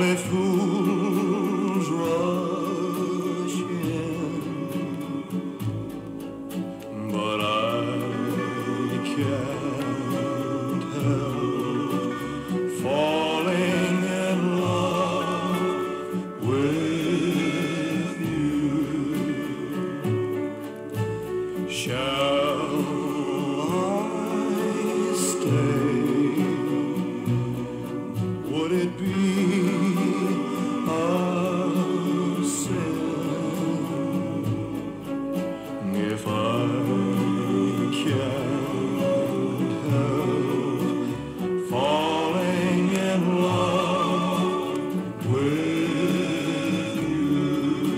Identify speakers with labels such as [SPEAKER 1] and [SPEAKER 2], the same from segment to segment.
[SPEAKER 1] Only fools rush in, but I can't help falling in love with you. Shall I stay? Would it be a sin if I can't help falling in love with you?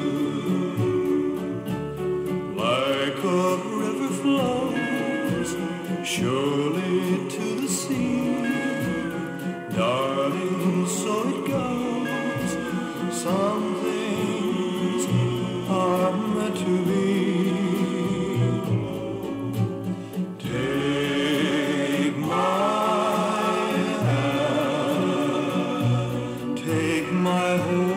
[SPEAKER 1] Like a river flows surely to the sea, darling, so it goes. Some things are meant to be. Take my hand, take my whole